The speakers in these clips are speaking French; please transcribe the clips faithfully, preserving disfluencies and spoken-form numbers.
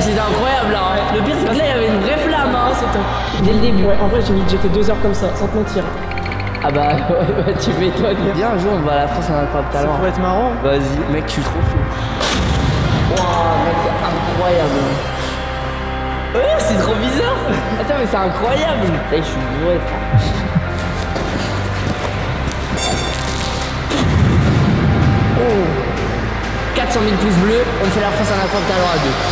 c'était incroyable là. Ouais. Le pire, c'est que là, il y avait une vraie flamme. Hein. C'est top. Dès le début. Ouais, en vrai, j'ai mis j'étais deux heures comme ça, sans te mentir. Ah bah, ouais, bah tu m'étonnes. Viens, un jour, on va à la France, on a pas de talent. Ça pourrait être marrant. Vas-y, mec, je suis trop chaud. Waouh, mec, c'est incroyable. Ouais, c'est trop bizarre. Attends, mais c'est incroyable. Là, je suis bourré, frère. Oh, quatre cent mille pouces bleus, on fait la France en incroyable talent à deux.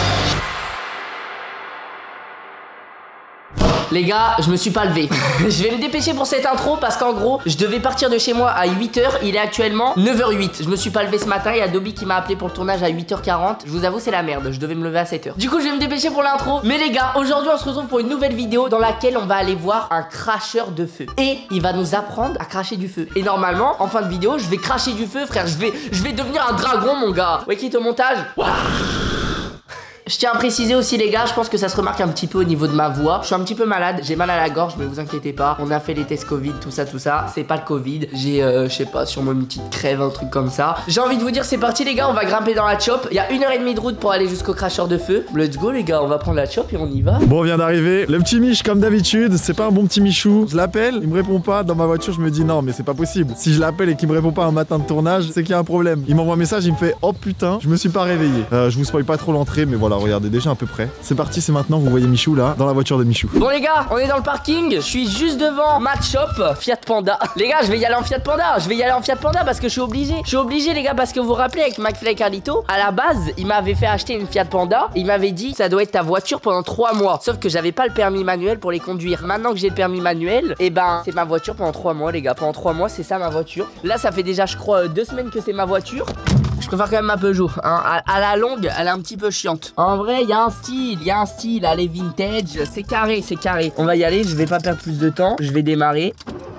Les gars, je me suis pas levé. Je vais me dépêcher pour cette intro parce qu'en gros, je devais partir de chez moi à huit heures. Il est actuellement neuf heures huit. Je me suis pas levé ce matin. Il y a Dobby qui m'a appelé pour le tournage à huit heures quarante. Je vous avoue, c'est la merde. Je devais me lever à sept heures. Du coup, je vais me dépêcher pour l'intro. Mais les gars, aujourd'hui, on se retrouve pour une nouvelle vidéo dans laquelle on va aller voir un cracheur de feu. Et il va nous apprendre à cracher du feu. Et normalement, en fin de vidéo, je vais cracher du feu, frère. Je vais, je vais devenir un dragon, mon gars. Ouais, quitte au montage. Wow. Je tiens à préciser aussi les gars, je pense que ça se remarque un petit peu au niveau de ma voix. Je suis un petit peu malade, j'ai mal à la gorge, mais vous inquiétez pas. On a fait les tests Covid, tout ça, tout ça. C'est pas le Covid. J'ai, euh, je sais pas, sûrement une petite crève, un truc comme ça. J'ai envie de vous dire, c'est parti les gars, on va grimper dans la chop. Il y a une heure et demie de route pour aller jusqu'au cracheur de feu. Let's go les gars, on va prendre la chop et on y va. Bon, on vient d'arriver. Le petit Mich, comme d'habitude, c'est pas un bon petit Michou. Je l'appelle, il me répond pas. Dans ma voiture, je me dis non, mais c'est pas possible. Si je l'appelle et qu'il me répond pas un matin de tournage, c'est qu'il y a un problème. Il m'envoie un message, il me fait oh putain, je me suis pas réveillé. Euh, je vous spoil pas trop l'entrée, mais voilà, regardez déjà un peu près. C'est parti, c'est maintenant, vous voyez Michou là, dans la voiture de Michou. Bon les gars, on est dans le parking, je suis juste devant ma shop Fiat Panda. Les gars, je vais y aller en Fiat Panda, je vais y aller en Fiat Panda parce que je suis obligé. Je suis obligé les gars parce que vous vous rappelez avec McFly et Carlito, à la base, il m'avait fait acheter une Fiat Panda, il m'avait dit ça doit être ta voiture pendant trois mois. Sauf que j'avais pas le permis manuel pour les conduire. Maintenant que j'ai le permis manuel, et eh ben c'est ma voiture pendant trois mois les gars. Pendant trois mois, c'est ça ma voiture. Là, ça fait déjà je crois deux semaines que c'est ma voiture. Je préfère quand même ma Peugeot, hein. à, à la longue, elle est un petit peu chiante. En vrai, il y a un style, il y a un style, elle est vintage, c'est carré, c'est carré. On va y aller, je vais pas perdre plus de temps, je vais démarrer.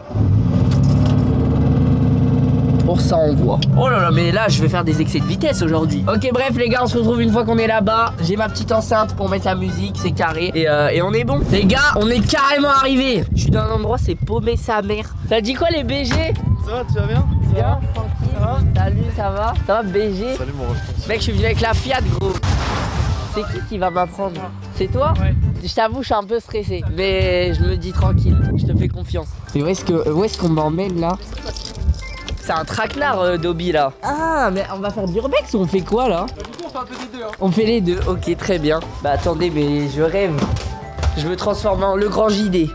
Pour ça, on voit. Oh là là, mais là, je vais faire des excès de vitesse aujourd'hui. Ok, bref, les gars, on se retrouve une fois qu'on est là-bas. J'ai ma petite enceinte pour mettre la musique, c'est carré. Et, euh, et on est bon. Les gars, on est carrément arrivé. Je suis dans un endroit, c'est paumé sa mère. Ça dit quoi, les B G? Ça va, tu vas bien? Bien, tranquille. Ça va? Salut, ça va? Ça va, B G? Salut, mon ref. Mec, je suis venu avec la Fiat, gros. C'est qui qui va m'apprendre? C'est toi? Ouais. Je t'avoue, je suis un peu stressé. Mais je me dis tranquille, je te fais confiance. Mais où est-ce que, où est-ce qu'on m'emmène là? C'est un traquenard, euh, Dobby là. Ah, mais on va faire du urbex ou on fait quoi là? Bah, du coup, on fait un peu des deux. Hein. On fait les deux, ok, très bien. Bah attendez, mais je rêve. Je me transforme en le grand J D.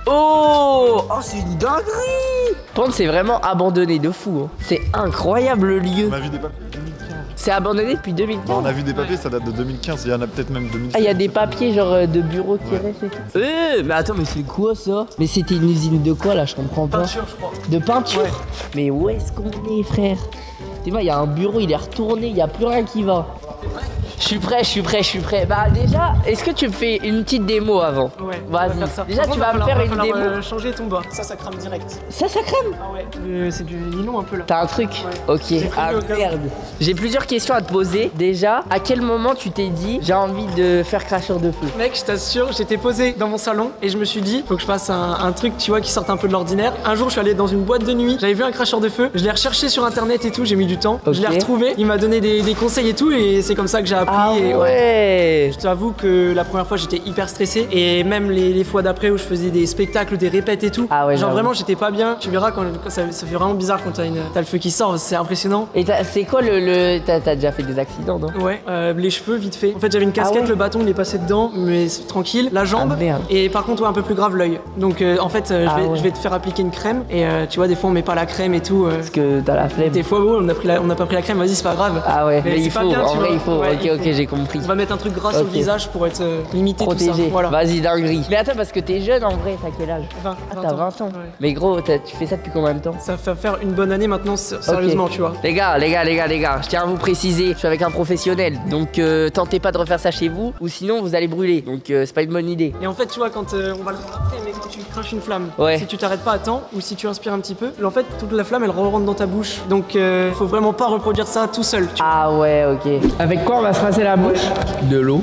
Oh, oh c'est une dinguerie. Pente, c'est vraiment abandonné de fou. Hein. C'est incroyable le lieu. On a vu des papiers deux mille quinze. C'est abandonné depuis deux mille quinze. On a vu des papiers, ça date de deux mille quinze. Il y en a peut-être même deux mille seize. Ah, il y a des papiers genre euh, de bureau qui restent et tout. Euh, mais attends, mais c'est quoi ça? Mais c'était une usine de quoi là? Je comprends pas. Peinture, je crois. De peinture? Ouais. Mais où est-ce qu'on est, frère? Tu vois, il y a un bureau, il est retourné, il n'y a plus rien qui va. Je suis prêt, je suis prêt, je suis prêt. Bah déjà, est-ce que tu me fais une petite démo avant? Ouais, vas-y. Déjà, tu vas me faire une démo. Euh, changer ton bas. Ça, ça crame direct. Ça, ça crème? Ah ouais. Euh, c'est du nylon un peu là. T'as un truc? Ouais. Ok. Ah merde. J'ai plusieurs questions à te poser. Déjà, à quel moment tu t'es dit j'ai envie de faire cracheur de feu? Mec, je t'assure, j'étais posé dans mon salon et je me suis dit faut que je fasse un, un truc, tu vois, qui sorte un peu de l'ordinaire. Un jour, je suis allé dans une boîte de nuit. J'avais vu un cracheur de feu. Je l'ai recherché sur internet et tout. J'ai mis du temps. Okay. Je l'ai retrouvé. Il m'a donné des, des conseils et tout et c'est comme ça que j'ai appris. Ah et, ouais. Je t'avoue que la première fois j'étais hyper stressé et même les, les fois d'après où je faisais des spectacles, des répètes et tout. Ah ouais, genre j'avoue. vraiment j'étais pas bien. Tu verras quand, quand ça, ça fait vraiment bizarre quand t'as une- t'as le feu qui sort, c'est impressionnant. Et c'est quoi le. le... T'as déjà fait des accidents, non? Ouais, euh, les cheveux vite fait. En fait j'avais une casquette, Ah ouais. le bâton il est passé dedans, mais c'est tranquille. La jambe Ah, merde. et par contre ouais, un peu plus grave l'œil. Donc euh, en fait euh, Ah je, vais, ouais. je vais te faire appliquer une crème et euh, tu vois des fois on met pas la crème et tout. euh, Parce que t'as la flemme. des fois oh, on a pris la- on n'a pas pris la crème, vas-y c'est pas grave. Ah ouais, mais, Mais il c'est faut, pas bien, en tu vrai vois. il faut. Ouais, ok, il ok, faut. j'ai compris. On va mettre un truc gras sur le Ok. visage pour être euh, limité tout ça. Protégé. Voilà. Vas-y, dinguerie. Mais attends, parce que t'es jeune en vrai, t'as quel âge? vingt, Ah, vingt t'as ans. vingt ans. Ouais. Mais gros, t'as- tu fais ça depuis combien de temps? Ça va faire une bonne année maintenant, sérieusement, Ok. tu vois. Les gars, les gars, les gars, les gars, je tiens à vous préciser, je suis avec un professionnel, donc euh, tentez pas de refaire ça chez vous, ou sinon vous allez brûler, donc euh, c'est pas une bonne idée. Et en fait, tu vois, quand euh, on va le voir après, mais quand tu craches une flamme, Ouais. si tu t'arrêtes pas à temps, ou si tu inspires un petit peu, en fait, toute la flamme, elle rentre dans ta bouche. Donc, euh, faut vraiment pas reproduire ça tout seul. Tu Ah ouais, ok. Avec quoi on va se rincer la bouche? De l'eau.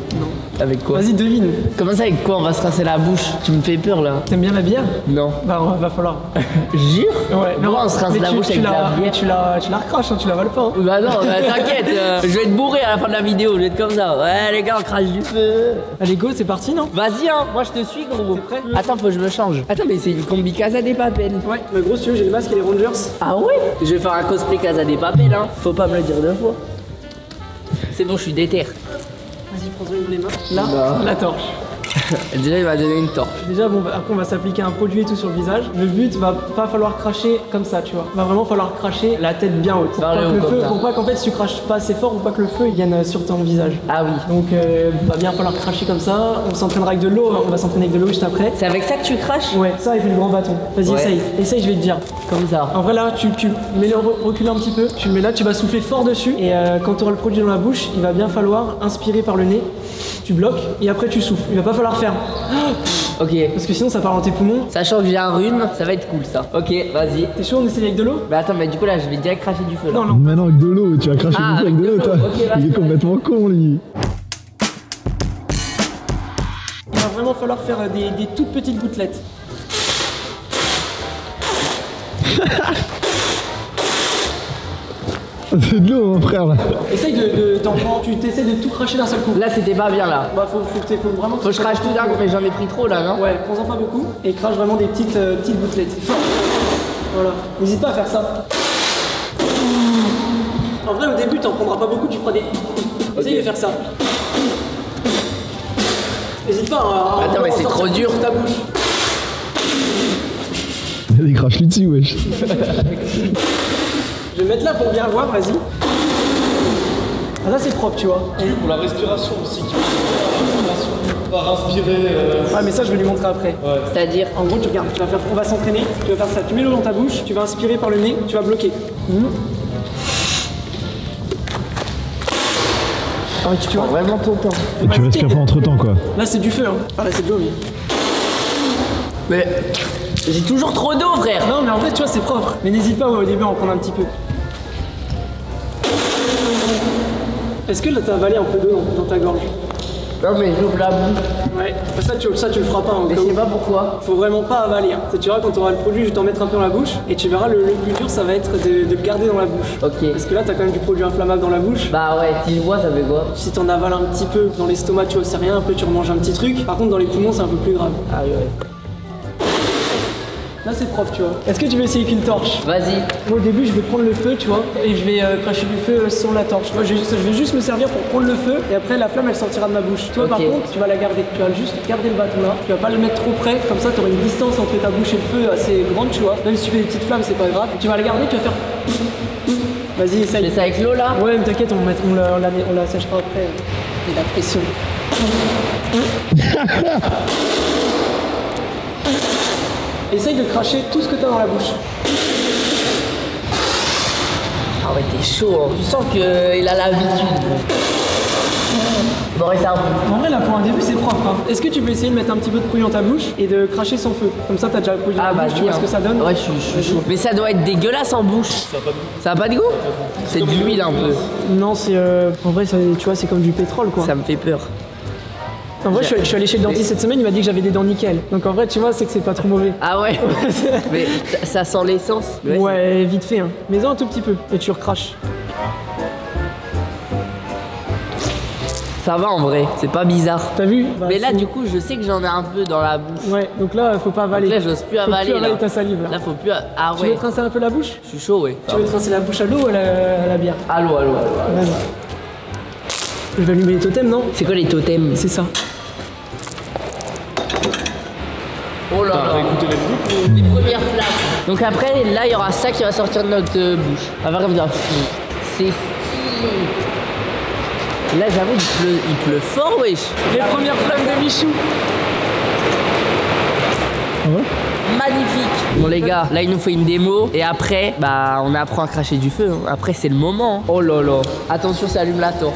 Non. Avec quoi? Vas-y, devine. Comment ça, avec quoi on va se rincer la bouche? Tu me fais peur là. T'aimes bien la bière? Non. Bah, on va falloir. Jure? Ouais. Pourquoi on se rince mais la tu- bouche tu avec de la- la mais bière? Tu la, tu la recraches, hein, tu la vales pas. Hein. Bah non, bah, t'inquiète, euh, je vais être bourré à la fin de la vidéo, je vais être comme ça. Ouais les gars, on crache du feu. Allez, go, c'est parti, non? Vas-y hein, moi je te suis gros. T'es prêt? Attends, faut que je me change. Attends, mais c'est une combi Casa des Papel. Ouais, mais gros, si tu veux, j'ai le masque et les Rangers. Ah ouais? Je vais faire un cosplay Casa des Papel hein. Faut pas me le dire deux fois. C'est bon, je suis déter. Vas-y, prends-toi les mains. Là, Non. la torche. Déjà, il m'a donné une torche. Déjà, bon, bah, après, on va s'appliquer un produit et tout sur le visage. Le but va pas falloir cracher comme ça, tu vois. Va vraiment falloir cracher la tête bien haute. Pour Vers pas, le que haut, le comme feu, ça. pour pas qu'en fait, si tu craches pas assez fort, ou pas que le feu il vienne sur ton visage. Ah oui. Donc, euh, va bien falloir cracher comme ça. On s'entraînera avec de l'eau. On va s'entraîner avec de l'eau juste après. C'est avec ça que tu craches? Ouais, ça et puis le grand bâton. Vas-y, Ouais. essaye. Essaye, je vais te dire. Comme ça. En vrai, là, tu, tu mets le re- recule un petit peu. Tu le mets là, tu vas souffler fort dessus. Et euh, quand tu auras le produit dans la bouche, il va bien falloir inspirer par le nez. Tu bloques et après tu souffles. Il va pas falloir faire. Ok. Parce que sinon, ça part dans tes poumons. Sachant que j'ai un rhume, ça va être cool ça. Ok, vas-y. T'es chaud, on essaye avec de l'eau? Bah attends, mais du coup là, je vais direct cracher du feu là. Non, non. Maintenant avec de l'eau, tu vas cracher Ah, du feu avec de l'eau, toi. ok, vas-y, Il est complètement con, lui. Il va vraiment falloir faire euh, des, des toutes petites gouttelettes. C'est de l'eau, mon frère, là. Essaye de. de t'en prends- tu t'essayes de tout cracher d'un seul coup. Là, c'était pas bien là. Bah, faut, faut, que t'aies- faut vraiment. Faut que je crache tout d'un coup, mais j'en ai pris trop là, non? Ouais, prends-en pas beaucoup et crache vraiment des petites, euh, petites gouttelettes. Fort. Voilà. N'hésite pas à faire ça. En vrai, au début, t'en prendras pas beaucoup, tu feras des. Essaye de faire ça. N'hésite pas à. à- Attends, mais à c'est sortir trop dur. toute ta bouche. Il crache lui dessus, wesh. Je vais mettre là pour bien voir, vas-y. Ah, là, c'est propre, tu vois. Pour la respiration aussi, qui la respiration, par inspirer. euh, Ouais, mais ça, je vais lui montrer après. C'est-à-dire. En gros, tu regardes, tu vas faire, on va s'entraîner, tu vas faire ça, tu mets l'eau dans ta bouche, tu vas inspirer par le nez, tu vas bloquer. Mhm. Ah, tu tu vois, Vraiment ton temps. Et tu respires pas entre temps, quoi. là c'est du feu, hein. Ah là c'est de l'eau, oui. Mais. J'ai toujours trop d'eau, frère. Non, mais en fait, tu vois, c'est propre. Mais n'hésite pas au début à en prendre un petit peu. Est-ce que là t'as avalé un peu d'eau dans, dans ta gorge? Non, mais j'ouvre la bouche. Ouais, ça tu, ça tu le feras pas. Hein, Mais je comme- sais pas pourquoi. Faut vraiment pas avaler. Hein. Ça, tu verras quand tu auras le produit, je vais t'en mettre un peu dans la bouche. Et tu verras, le, le plus dur, ça va être de, de le garder dans la bouche. Ok. Parce que là, t'as quand même du produit inflammable dans la bouche. Bah ouais, si je vois, ça fait quoi? Si t'en avales un petit peu dans l'estomac, tu vois, c'est rien. Après, tu remanges un petit truc. Par contre, dans les poumons, c'est un peu plus grave. Ah oui, ouais. Là, c'est propre, tu vois. Est-ce que tu veux essayer avec une torche? Vas-y. Moi, au début, je vais prendre le feu, tu vois, et je vais euh, cracher du feu sans la torche. Moi, je, vais juste- je vais juste me servir pour prendre le feu, et après, la flamme, elle sortira de ma bouche. Toi, par Ok. contre, tu vas la garder. Tu vas juste garder le bâton là. Tu vas pas le mettre trop près, comme ça, tu auras une distance entre ta bouche et le feu assez grande, tu vois. Même si tu fais des petites flammes, c'est pas grave. Tu vas la garder, tu vas faire. Vas-y, Je essaye. fais ça avec l'eau là? Ouais, mais t'inquiète, on, va mettre- on, la, on, la, on la sèchera après. Et la pression. Essaye de cracher tout ce que t'as dans la bouche. Ah ouais, t'es chaud, hein. Tu sens qu'il a l'habitude. Bon, et ça. En vrai, là, pour un début, c'est propre. Hein. Est-ce que tu peux essayer de mettre un petit peu de produit dans ta bouche et de cracher sans feu? Comme ça, t'as déjà le produit dans Ah la bah bouche, tu vois ce que ça donne? Ouais, je suis, je suis chaud. Mais ça doit être dégueulasse en bouche. Ça a pas de goût. C'est de l'huile un peu. Non, c'est. Euh... En vrai, ça- tu vois, c'est comme du pétrole, quoi. Ça me fait peur. En vrai, je suis, je suis allé chez le dentiste cette semaine, il m'a dit que j'avais des dents nickel. Donc en vrai, tu vois, c'est que c'est pas trop mauvais. Ah ouais. Mais ça, ça sent l'essence. Mais Ouais, vite fait, hein. Mais un tout petit peu. Et tu recraches. ça va en vrai. C'est pas bizarre. T'as vu? Bah, Mais là, c'est- du coup, je sais que j'en ai un peu dans la bouche. Ouais, donc là, faut pas avaler. Donc là, j'ose plus Faut avaler. plus avaler là. ta salive, là. Là, faut plus. Ah Tu veux ouais. te rincer un peu la bouche? Je suis chaud, ouais. Tu veux te rincer la bouche à l'eau ou à la, à la bière? Allô, allô, allô. Vas-y. Je vais allumer les totems, non? C'est quoi les totems? C'est ça. Oh là là. Écoutez les vidéos. Les premières flammes. Donc après, là, il y aura ça qui va sortir de notre euh, bouche. Ça va comme ça. C'est stylé. Là, j'avoue, il pleut, il pleut fort, wesh. Les premières flammes de Michou. Ah ouais? Magnifique. Bon les gars, là il nous fait une démo et après, bah on apprend à cracher du feu. hein. Après c'est le moment. Oh là là. Attention, ça allume la torche.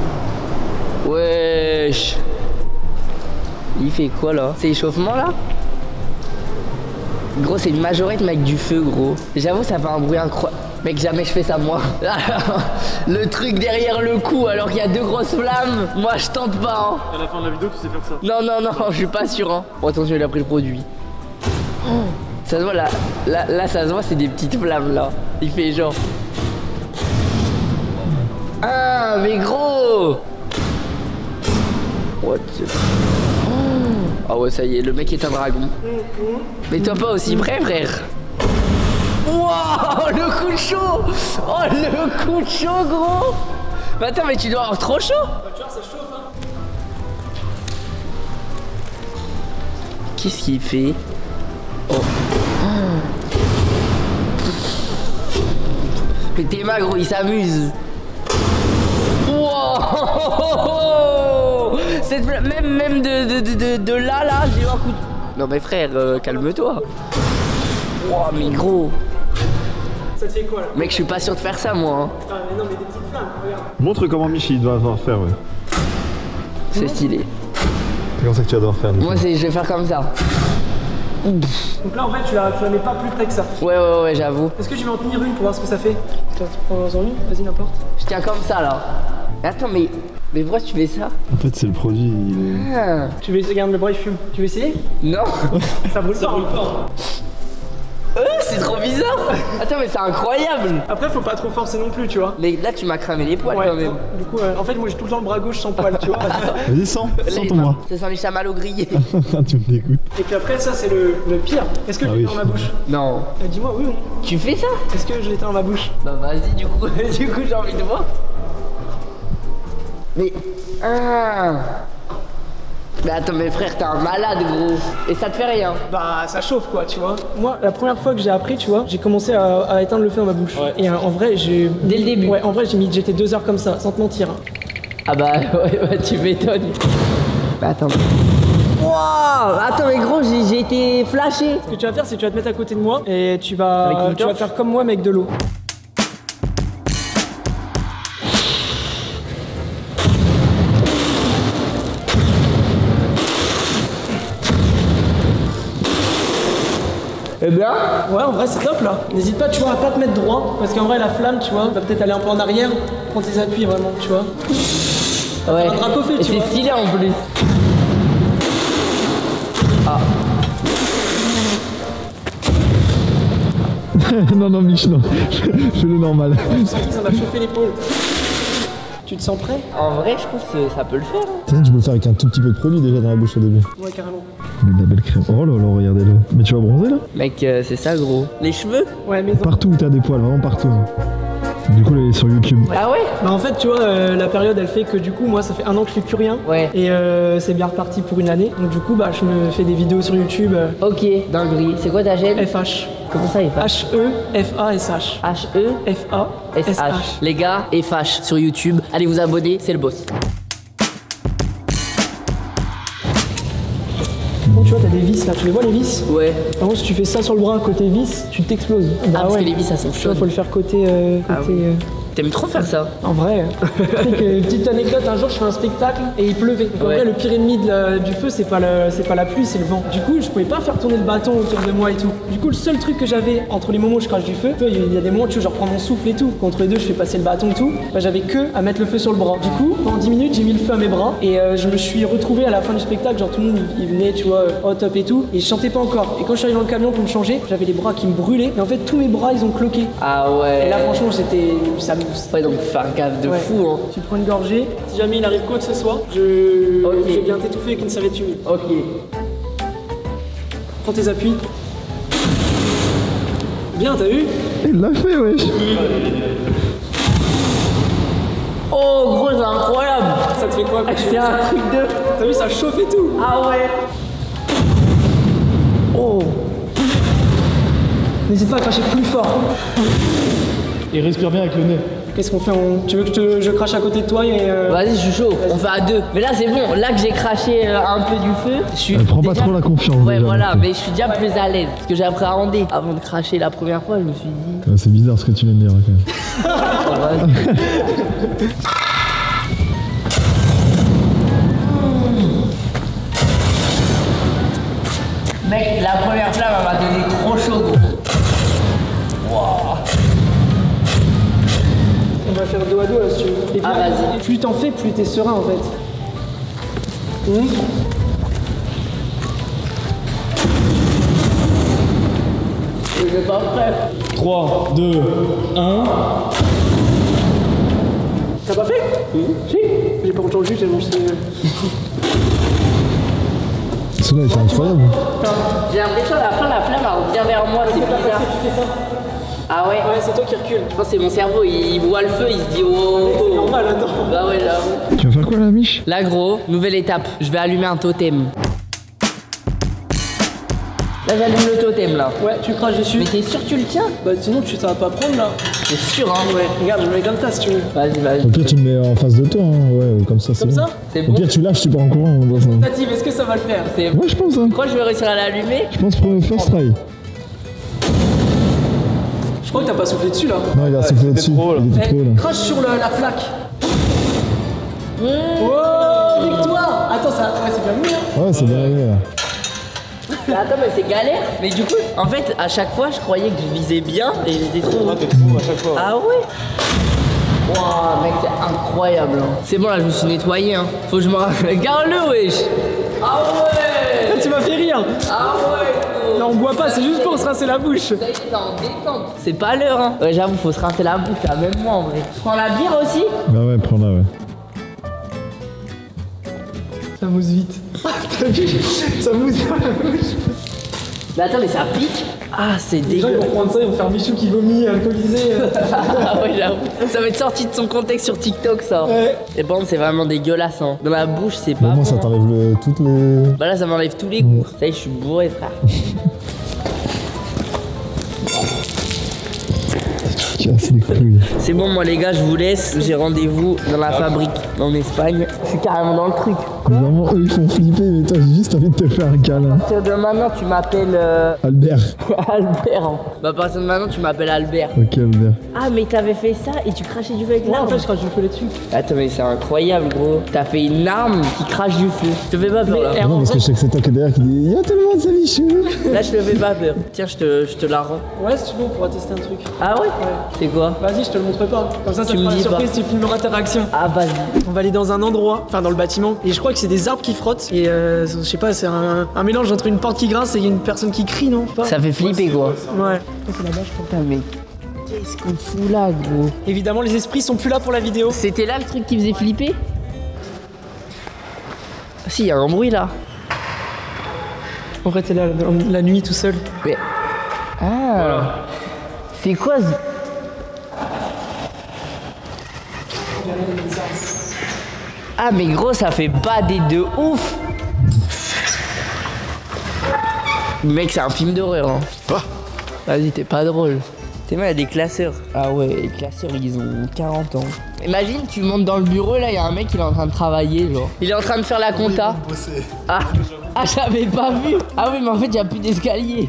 Wesh. Il fait quoi là? C'est échauffement là? Gros, c'est une majorette mais avec du feu, gros. J'avoue, ça fait un bruit incroyable. Mec, jamais je fais ça moi. Le truc derrière le cou alors qu'il y a deux grosses flammes, moi je tente pas. Hein. À la fin de la vidéo, tu sais faire ça. Non, non, non, je suis pas sûr. Hein. Oh, attention, il a pris le produit. Oh, ça se voit là, là, là ça se voit, c'est des petites flammes là. Il fait genre. Ah, mais gros! What the... Oh. Ah ouais, ça y est, le mec est un dragon. Mais toi pas aussi près, frère. Wow, le coup de chaud! Oh, le coup de chaud, gros! Mais attends, mais tu dois avoir trop chaud? Bah, tu vois, ça chauffe, hein. Qu'est-ce qu'il fait? Oh. Mais t'es magre, gros, il s'amuse. Wow! Cette flamme, même, même de, de, de, de, de là, là, j'ai eu un coup de... Non mais frère, euh, calme-toi. Wow, mais gros. Ça te fait quoi là? Mec, je suis pas sûr de faire ça, moi. Hein. Ah, mais non, mais des petites flammes, regarde. Montre comment Michi doit avoir faire, ouais. C'est stylé. C'est comme ça que tu vas devoir faire. Moi, c'est, je vais faire comme ça. Donc là, en fait, tu la, tu la mets pas plus près que ça. Ouais, ouais, ouais, j'avoue. Est-ce que je vais en tenir une pour voir ce que ça fait? Tiens, tu prends en une? Vas-y, n'importe. Je tiens comme ça, là. Attends, mais... Mais pourquoi tu fais ça? En fait, c'est le produit, il est... Ah. Tu veux essayer, regarde, le bras il fume. Tu veux essayer? Non. Ça brûle Ça pas. brûle pas. Hein. Euh, c'est trop bizarre. Attends, mais c'est incroyable. Après, faut pas trop forcer non plus, tu vois. Mais là, tu m'as cramé les poils Ouais, quand même. du coup, euh, en fait, moi j'ai tout le temps le bras gauche sans poil, tu vois. Vas-y, sens, sens Les- ton bras. Ça sent les chamallows grillés. Tu me dégoûtes. Et puis après, ça, c'est le, le pire. Est-ce que Ah je l'ai oui. dans ma bouche? Non. Euh, Dis-moi, oui ou non? Tu fais ça? Est-ce que je l'ai dans ma bouche? Bah vas-y, du coup, du coup, j'ai envie de voir. Mais... Ah. Mais attends, mais frère, t'es un malade, gros. Et ça te fait rien. Bah, ça chauffe quoi, tu vois. Moi, la première fois que j'ai appris, tu vois, j'ai commencé à, à éteindre le feu dans ma bouche. Ouais. Et euh, en vrai, j'ai. Dès le début. Ouais, en vrai, j'ai mis, j'étais deux heures comme ça, sans te mentir. hein. Ah bah, ouais, bah tu m'étonnes. Bah attends. Wow. Attends, mais gros, j'ai j'ai été flashé. Ce que tu vas faire, c'est que tu vas te mettre à côté de moi et tu vas, Avec une tu vas torche faire comme moi, mais avec de l'eau. Eh bien, Ouais, en vrai, c'est top là. N'hésite pas, tu vois, à pas te mettre droit, parce qu'en vrai, la flamme, tu vois, va peut-être aller un peu en arrière. Prends tes appuis vraiment, tu vois. ouais. un drapeau fait, Et tu c'est vois. stylé en plus. Ah. Non, non, Mich, non. Fais-le normal. Ça m'a chauffé l'épaule. Tu te sens prêt? En vrai, je pense que ça peut le faire. hein. Tu sais, tu peux le faire avec un tout petit peu de produit déjà dans la bouche au début. Ouais, carrément. Mais de la belle crème. Oh là là, regardez-le. Mais tu vas bronzer là? Mec, euh, c'est ça, gros. Les cheveux? Ouais, mais. Partout où t'as des poils, vraiment partout. Du coup, là, il est sur YouTube. Ah ouais? Bah en fait tu vois euh, la période elle fait que du coup moi ça fait un an que je fais plus rien Ouais. et euh, c'est bien reparti pour une année donc du coup bah je me fais des vidéos sur YouTube euh, Ok, dinguerie. C'est quoi ta chaîne? F H Comment ça, F H? H E F A S H H E F A S S H. H. Les gars, F H sur YouTube. Allez vous abonner, c'est le boss. Bon tu vois t'as des vis là, tu les vois les vis? Ouais. Par contre si tu fais ça sur le bras côté vis, tu t'exploses. Ah, parce que les vis, ça sont Tu vois, chaudes. faut le faire côté... euh, Ah côté oui. euh, T'aimes trop faire ça? En vrai, tu sais que, petite anecdote, un jour je fais un spectacle et il pleuvait. Donc, en Ouais. vrai, le pire ennemi de la- du feu, c'est pas, le- c'est pas la pluie, c'est le vent. Du coup, je pouvais pas faire tourner le bâton autour de moi et tout. Du coup, le seul truc que j'avais entre les moments où je crache du feu, tu vois, il y a des moments où tu vois, genre prends mon souffle et tout. Contre les deux, je fais passer le bâton et tout. Bah, j'avais que à mettre le feu sur le bras. Du coup, pendant dix minutes, j'ai mis le feu à mes bras et euh, je me suis retrouvé à la fin du spectacle. Genre, tout le monde il venait, tu vois, euh, oh top et tout. Et je chantais pas encore. Et quand je suis arrivé dans le camion pour me changer, j'avais les bras qui me brûlaient. Et en fait, tous mes bras, ils ont cloqué. Ah ouais. Et là, franchement, c'était. Ça me. Ouais, donc faire gaffe de Ouais. fou, hein. Tu prends une gorgée, si jamais il arrive quoi que ce soit, je, Ok. je viens t'étouffer avec une serviette humide. Ok. Prends tes appuis. Bien, t'as vu? Il l'a fait, wesh. Oh, gros, c'est incroyable. Ça te fait quoi quand tu C'est fais ça? un truc de... T'as vu, ça chauffe et tout. Ah ouais. Oh. N'hésite pas à cracher plus fort. Et respire bien avec le nez. Qu'est-ce qu'on fait on... Tu veux que je, te- je crache à côté de toi et... euh, Vas-y, je suis chaud. On fait à deux. Mais là, c'est bon. Là que j'ai craché euh, un peu du feu, je suis. Elle prend pas déjà- trop la confiance, Ouais, déjà, voilà. donc. Mais je suis déjà plus à l'aise. Parce que j'ai appréhendé. Avant de cracher la première fois, je me suis dit. Ouais, c'est bizarre ce que tu viens de dire, quand même. oh, vas-y. Mec, la première flamme, elle m'a donné trop chaud, gros. Wow. Et puis, Ah, vas-y. plus t'en fais, plus t'es serein en fait. Mmh. Je suis pas prêt. trois, deux, un. T'as pas fait? Oui. Si. J'ai pas entendu tellement je sais. Celui-là, il est incroyable. J'ai l'impression à la fin, la flamme elle revient vers moi, c'est bizarre. Tu fais ça. Ah ouais? Ouais, c'est toi qui recule. Je pense que c'est mon cerveau, il voit le feu, il se dit oh. C'est normal, attends. Bah ouais, j'avoue. Tu vas faire quoi là, Mich? Là gros, nouvelle étape, je vais allumer un totem. Là j'allume le totem là. Ouais, tu craches dessus. Mais t'es sûr que tu le tiens? Bah sinon tu ça va pas prendre là. T'es sûr hein? Ouais, regarde, je le mets comme ça si tu veux. Vas-y, vas-y. Au pire, tu le mets en face de toi, hein. Ouais, comme ça, c'est Comme bon. ça? C'est Au bon? pire, tu lâches, tu pars en courant. On voit ça. Native, est-ce que ça va le faire? C'est bon. Ouais, je pense, hein. Je crois que je vais réussir à l'allumer. Je pense pour le first try. Je crois que t'as pas soufflé dessus là. Non, il a soufflé dessus. trop, là. Il était Eh, trop là. crache sur le- la flaque. Oh, victoire! Attends, ça. Ouais, c'est bien mieux. Hein. Ouais, c'est bien arrivé là. Mais attends, mais c'est galère. Mais du coup, en fait, à chaque fois, je croyais que je visais bien et j'étais trop. Là, t'es trop à chaque fois. Ah ouais? Waouh, mec, c'est incroyable. Hein. C'est bon, là, je me suis nettoyé. Hein. Faut que je me rappelle. Regarde-le, wesh. Ah ouais. Tu m'as fait rire. Ah ouais. Non, on boit pas, c'est juste pour se rincer la bouche. Ça y est, t'es en détente. C'est pas l'heure, hein. Ouais, j'avoue, faut se rincer la bouche, là, même moi, en vrai. Je prends la bière aussi? Bah ouais, prends-la, ouais. Ça mousse vite. T'as vu? Ça mousse dans la bouche. Mais attends, mais ça pique. Ah, c'est Les gens ils dégueu. vont prendre ça, ils vont faire Michou qui vomit, alcoolisé. euh. Ah ouais, j'avoue. Ça va être sorti de son contexte sur TikTok, ça. Ouais. Et bon, c'est vraiment dégueulasse, hein. Dans la bouche, c'est Au pas moins, bon. ça hein. t'enlève le... toutes les. Bah là, ça m'enlève tous les goûts. Ça y est, je suis bourré, frère. Tu casses les couilles. C'est bon, moi, les gars, je vous laisse. J'ai rendez-vous dans la fabrique en Espagne. Je suis carrément dans le truc. Vraiment, eux, ils font flipper, mais toi, j'ai juste envie de te faire un câlin. À partir de maintenant, tu m'appelles euh, Albert. Albert. hein. Bah, à partir de maintenant, tu m'appelles Albert. Ok, Albert. Ah, mais t'avais fait ça et tu crachais du feu avec Ouais, en l'arme. fait, je crache du feu là-dessus. Attends, mais c'est incroyable, gros. T'as fait une arme qui crache du feu. Je te fais pas peur, là. Mais, Ah non, parce que je sais que c'est toi qui est derrière qui dit Y'a tout le monde, c'est Michou. Là, je te fais pas peur. Tiens, je te, je te la rends. Ouais, si tu veux, on pourra tester un truc. Ah ouais? C'est quoi? Vas-y, je te le montre pas. Comme ça, ça Tu te me fera la dis surprise, tu filmeras ta réaction. Ah, vas-y. On va aller dans un endroit, enfin dans le bâtiment, et je crois que c'est des arbres qui frottent. Et euh, je sais pas, c'est un, un mélange entre une porte qui grince et une personne qui crie, non? Je sais pas. Ça fait flipper, quoi. Ouais. C'est là-bas, je crois. Putain, mais qu'est-ce qu'on fout là, gros? Évidemment, les esprits sont plus là pour la vidéo. C'était là le truc qui faisait flipper? Ah, si, il y a un bruit là. En vrai, t'es là la, la nuit tout seul. Mais. Ah! C'est quoi ce. Ah, mais gros, ça fait bader de ouf! Mec, c'est un film d'horreur, hein. Vas-y, t'es pas drôle. T'es mal, il y a des classeurs. Ah ouais, les classeurs, ils ont quarante ans. Imagine, tu montes dans le bureau, là, il y a un mec, il est en train de travailler, genre. Il est en train de faire la compta. Ah, ah j'avais pas vu. Ah oui, mais en fait, il y a plus d'escalier.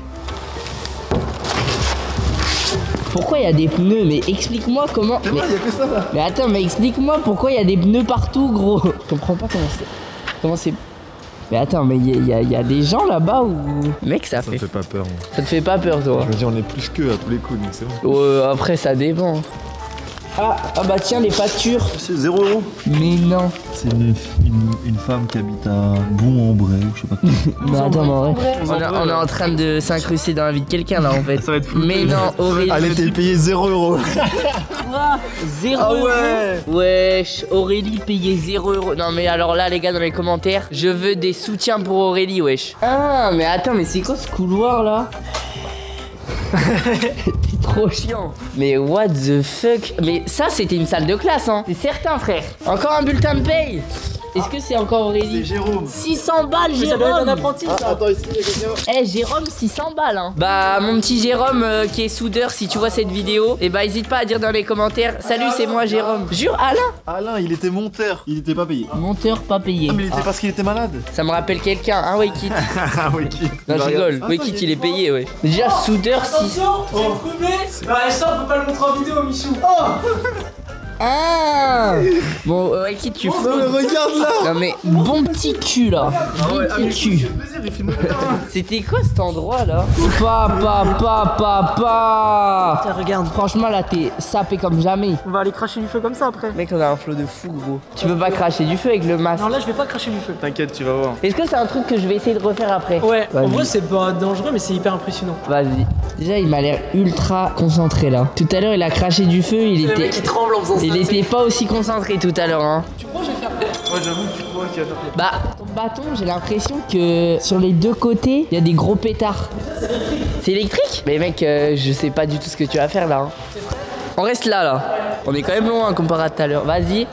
Pourquoi il y a des pneus? Mais explique-moi comment. Mais... Il y a que ça là. mais attends, mais explique-moi pourquoi il y a des pneus partout, gros. Je comprends pas comment c'est. Comment c'est. Mais attends, mais il y, y, y a des gens là-bas ou. Mec, ça, Ça fait. me fait pas peur, moi. Ça te fait pas peur, toi? Je me dis, on est plus qu'eux à tous les coups, donc c'est bon. Ouais, après, ça dépend. Ah, ah bah tiens, les factures. C'est zéro euro. Mais non. C'est une, une, une femme qui habite à Bon-en-Bray, ou je sais pas quoi. Mais attends, mais en vrai, on, est- on est en train de s'incruster dans la vie de quelqu'un là en fait. Ça va être fou. Mais non, Aurélie. Elle était payée zéro euro. Quoi? Zéro Ah euro. ouais. Wesh, Aurélie payait zéro euro. Non mais alors là les gars dans les commentaires, je veux des soutiens pour Aurélie, wesh. Ah mais attends, mais c'est quoi ce couloir là? C'est trop chiant. Mais what the fuck? Mais ça c'était une salle de classe hein. C'est certain frère. Encore un bulletin de paye. Est-ce que c'est encore Aurélie? Jérôme. six cents balles Mais ça doit être un Jérôme. apprenti, ça. Attends, ici, il y a quelqu'un. Eh Jérôme, six cents balles hein. Bah mon petit Jérôme euh, qui est soudeur, si tu vois cette vidéo, et bah hésite pas à dire dans les commentaires salut c'est moi Jérôme. Jure Alain. Alain, il était monteur. Il était pas payé. Monteur pas payé. Ah, mais il était Ah, parce qu'il était malade. ça me rappelle quelqu'un, hein Wekit. Ah, oui, qui. Non je rigole, Ah, Wekit attends, il est payé ouais. Déjà soudeur si. Attention, j'ai trouvé. Bah, ça, on peut pas le montrer en vidéo, Michou. Oh! Ah. Bon, euh, qui tu fous? Non mais regarde là. Non mais bon petit cul là. Bon ouais, petit cul. C'était quoi cet endroit là? Papa, papa, papa. Tiens, regarde. Franchement là t'es sapé comme jamais. On va aller cracher du feu comme ça après. Mec on a un flot de fou gros. Tu peux pas cracher du feu avec le masque. Non, là je vais pas cracher du feu. T'inquiète, tu vas voir. Est-ce que c'est un truc que je vais essayer de refaire après? Ouais, en Vas-y. vrai c'est pas dangereux mais c'est hyper impressionnant. Vas-y. Déjà il m'a l'air ultra concentré là. Tout à l'heure il a craché du feu, il Le était... mec qui tremble en faisant ça. Il était pas aussi concentré tout à l'heure hein. Tu crois que je vais faire? Ouais, j'avoue que tu crois qu'il va faire. Bah ton bâton j'ai l'impression que sur les deux côtés il y a des gros pétards. C'est électrique? Mais mec euh, je sais pas du tout ce que tu vas faire là hein. On reste là là. On est quand même loin comparé à tout à l'heure. Vas-y.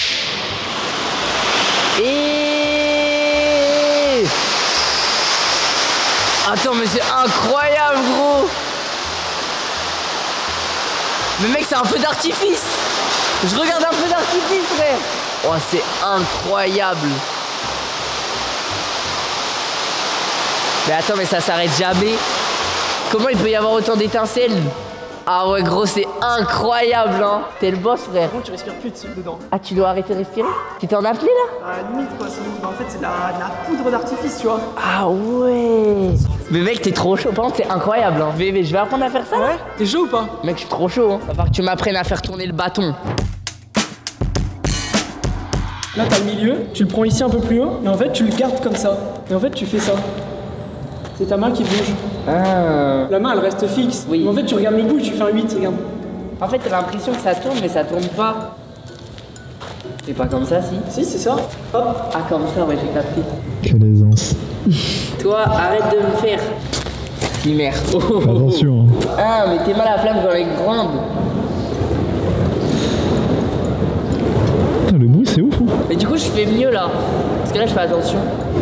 Et attends mais c'est incroyable gros. Mais mec c'est un feu d'artifice. Je regarde un feu d'artifice frère. Oh c'est incroyable. Mais attends mais ça s'arrête jamais. Comment il peut y avoir autant d'étincelles? Ah ouais gros c'est incroyable hein. T'es le boss frère. Bon, tu respires plus dessus dedans. Ah tu dois arrêter de respirer? T'étais en appelé là? À la limite quoi, c'est en fait c'est de la, de la poudre d'artifice tu vois. Ah ouais. Mais mec t'es trop chaud, par contre c'est incroyable hein. Mais, mais je vais apprendre à faire ça là. Ouais, t'es chaud ou pas? Mec je suis trop chaud hein. Va falloir que tu m'apprennes à faire tourner le bâton. Là t'as le milieu, tu le prends ici un peu plus haut et en fait tu le gardes comme ça. Et en fait tu fais ça. C'est ta main qui bouge. Ah. La main elle reste fixe. Oui. Mais en fait tu regardes le bout, tu fais un huit, regarde. En fait t'as l'impression que ça tourne mais ça tourne pas. C'est pas comme ça si? Si c'est ça. Hop. Ah comme ça ouais j'ai capté. Quelle aisance. Toi arrête de me faire. Si merde. Oh, oh, oh. Attention. Hein. Ah mais t'es mal à la flamme quand elle est grande. Putain, le bruit c'est ouf. Hein. Mais du coup je fais mieux là. Parce que là je fais attention.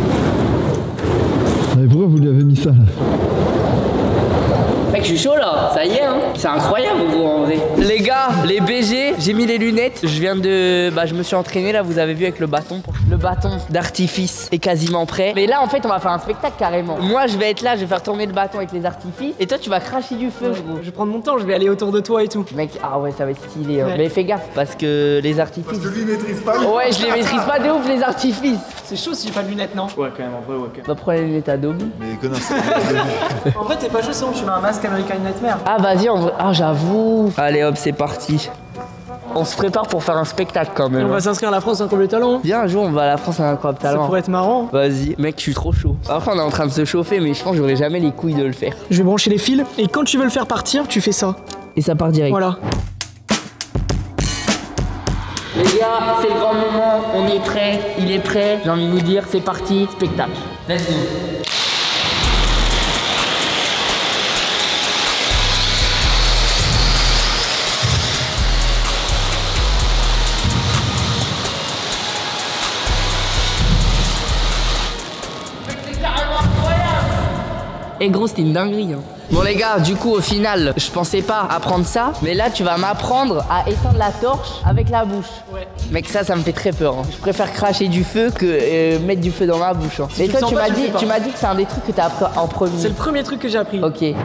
Mais pourquoi vous lui avez mis ça là? Mec, je suis chaud là, ça y est, hein. C'est incroyable gros en vrai. Les gars, les B G, j'ai mis les lunettes. Je viens de. Bah, je me suis entraîné là, vous avez vu avec le bâton. Le bâton d'artifice est quasiment prêt. Mais là, en fait, on va faire un spectacle carrément. Moi, je vais être là, je vais faire tourner le bâton avec les artifices. Et toi, tu vas cracher du feu, gros. Je vais prendre mon temps, je vais aller autour de toi et tout. Mec, ah ouais, ça va être stylé. Hein. Ouais. Mais fais gaffe, parce que les artifices. Parce que lui il maîtrise pas. Ouais, je les maîtrise pas de ouf, les artifices. C'est chaud si j'ai pas de lunettes, non? Ouais, quand même, en vrai, ouais, quand même. Va prendre les lunettes Adobe. Mais connasse. En vrai t'es pas chaud, c'est bon, tu mets un masque American Nightmare. Ah, vas-y, en vrai. Ah, j'avoue. Allez, hop, c'est parti. On se prépare pour faire un spectacle quand Et même. on va s'inscrire à la France Incroyable Talent. Viens, un jour, on va à la France à un incroyable Ça talent. pourrait être marrant. Vas-y, mec, je suis trop chaud. Après, on est en train de se chauffer, mais je pense que j'aurai jamais les couilles de le faire. Je vais brancher les fils et quand tu veux le faire partir, tu fais ça. Et ça part direct. Voilà. Les gars, c'est le grand moment. On est prêt. Il est prêt. J'ai envie de vous dire, c'est parti. Spectacle. Let's go. Et gros, c'était une dinguerie. Hein. Bon les gars, du coup au final, je pensais pas apprendre ça, mais là tu vas m'apprendre à éteindre la torche avec la bouche. Ouais. Mec, ça, ça me fait très peur. Hein. Je préfère cracher du feu que euh, mettre du feu dans ma bouche. Hein. Si Et tu toi, le sens tu pas, m'as tu le dit, fais pas. tu m'as dit que c'est un des trucs que t'as appris en premier. C'est le premier truc que j'ai appris. Ok. Il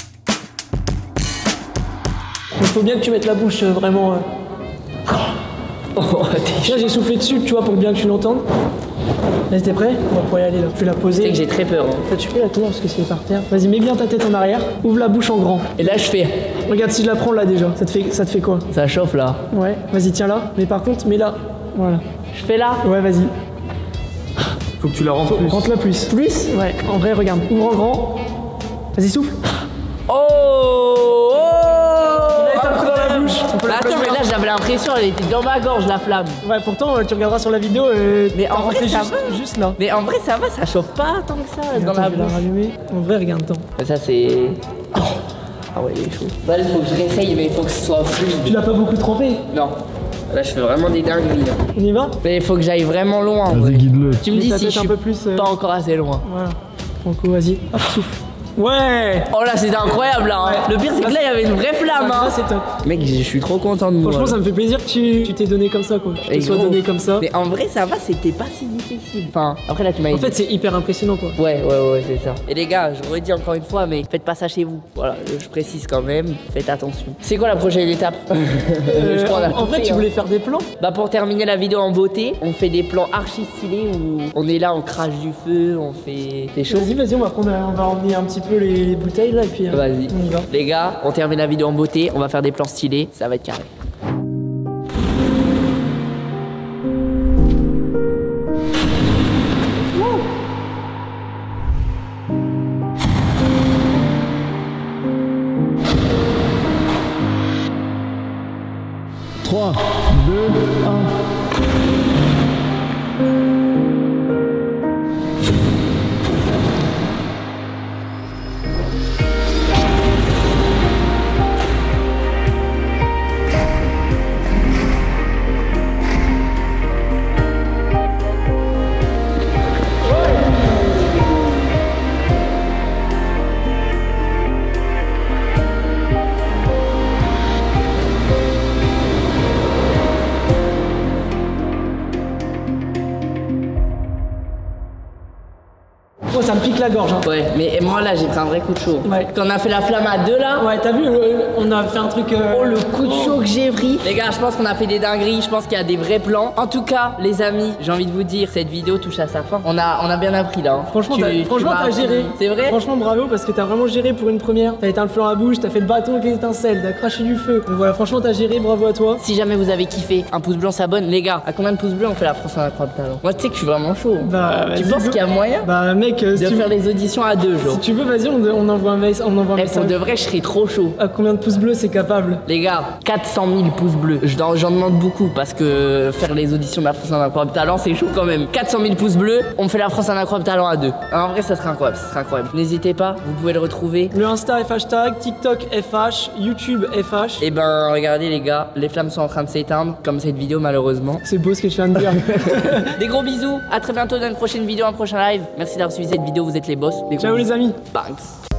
faut bien que tu mettes la bouche euh, vraiment. Euh... Oh, t'es Là j'ai soufflé dessus, tu vois, pour bien que tu l'entendes. Là t'es prêt? On va pouvoir y aller là. Je vais la sais poser. que j'ai très peur. Hein. Toi, tu peux la tenir parce que c'est par terre. Vas-y, mets bien ta tête en arrière. Ouvre la bouche en grand. Et là, je fais. Regarde si je la prends là déjà. Ça te fait, ça te fait quoi? Ça chauffe là. Ouais. Vas-y, tiens là. Mais par contre, mets là. Voilà. Je fais là. Ouais, vas-y. Faut que tu la rentres plus. Rentre-la plus. Plus. Ouais. En vrai, regarde. Ouvre en grand. Vas-y, souffle. Oh, oh. T'as pris dans la bouche. On peut Bah, la attends, mais placer. là, j'avais l'impression, elle était dans ma gorge, la flamme. Ouais, pourtant, euh, tu regarderas sur la vidéo. Euh, Mais t'as en vrai, rentré ça juste, va. juste là. Mais en vrai, ça va, ça chauffe pas tant que ça dans Attends, la je vais la bouche. rallumer. En vrai, regarde-toi. Mais ça, c'est. Ah ouais, il est chaud. Bah, il faut que je réessaye, mais il faut que ce soit Tu fluide. l'as pas beaucoup trempé. Non. Là, je fais vraiment des dingueries. Là. On y va? Mais il faut que j'aille vraiment loin. en Vas-y, vrai. guide-le. Tu me Mets dis ta si tête je un suis peu plus. euh, pas encore assez loin. Voilà. Franco, vas-y. Hop, souffle. Ouais. Oh là, c'était incroyable là. Hein. Ouais. Le pire, c'est que là, il y avait une vraie flamme. Là, Hein. c'est top. Mec, je suis trop content de moi. Franchement, ça me fait plaisir que tu tu t'es donné comme ça, quoi. Que Et tu te sois gros. donné comme ça. Mais en vrai, ça va, c'était pas si difficile. Enfin, après là, tu m'as En dit. fait, c'est hyper impressionnant, quoi. Ouais, ouais, ouais, c'est ça. Et les gars, je redis encore une fois, mais faites pas ça chez vous. Voilà, je précise quand même, faites attention. C'est quoi la prochaine étape? Euh, Je crois qu'on a en, en tout vrai, fait, tu hein. voulais faire des plans? Bah pour terminer la vidéo en beauté, on fait des plans archi stylés où on est là, on crache du feu, on fait des choses. Vas-y, vas-y, on va prendre, on va emmener un petit peu les, les bouteilles là et puis. euh, Vas-y. On y va. Les gars, on termine la vidéo en beauté, on va faire des plans stylés, ça va être carré. trois, deux, un. Oh, ça me pique la gorge. Hein. Ouais, mais moi là j'ai pris un vrai coup de chaud. Ouais. Quand on a fait la flamme à deux là, Ouais, t'as vu, euh, on a fait un truc. euh, oh le coup de chaud que j'ai pris. Les gars, je pense qu'on a fait des dingueries, je pense qu'il y a des vrais plans. En tout cas, les amis, j'ai envie de vous dire, cette vidéo touche à sa fin. On a, on a bien appris là. Hein. Franchement, Tu- t'as tu franchement, m'as t'as appris. géré. C'est vrai? Franchement, bravo parce que t'as vraiment géré pour une première. T'as éteint le feu à bouche, t'as fait le bâton avec les étincelles, t'as craché du feu. Donc voilà, franchement, t'as géré, bravo à toi. Si jamais vous avez kiffé, un pouce bleu, on s'abonne. Les gars, à combien de pouces bleus on fait la France en incroyable talent? Moi, tu sais que je suis vraiment chaud. Bah, tu vas-y, penses go. qu'il y a moyen Bah, mec, euh, si de tu, faire les auditions à deux jours? si tu veux, vas-y, on, on envoie un mail. On envoie un Eh, pour message. de vrai, je serais trop chaud. À combien de pouces bleus c'est capable? Les gars, quatre cent mille pouces bleus. Je dans- J'en demande beaucoup parce que faire les auditions de la France en incroyable talent, c'est chaud quand même. quatre cent mille pouces bleus, on fait la France en incroyable talent à deux. En vrai, ça serait incroyable, ça serait incroyable. N'hésitez pas, vous pouvez le retrouver. Le Insta F hashtag, TikTok F H, YouTube F H. Et ben, regardez les gars, les flammes sont en train de s'éteindre, comme cette vidéo malheureusement. C'est beau ce que tu viens de dire. Des gros bisous, à très bientôt dans une prochaine vidéo, un prochain live. Merci d'avoir suivi cette vidéo, vous êtes les boss. Des gros Ciao les bisous. amis. Banks.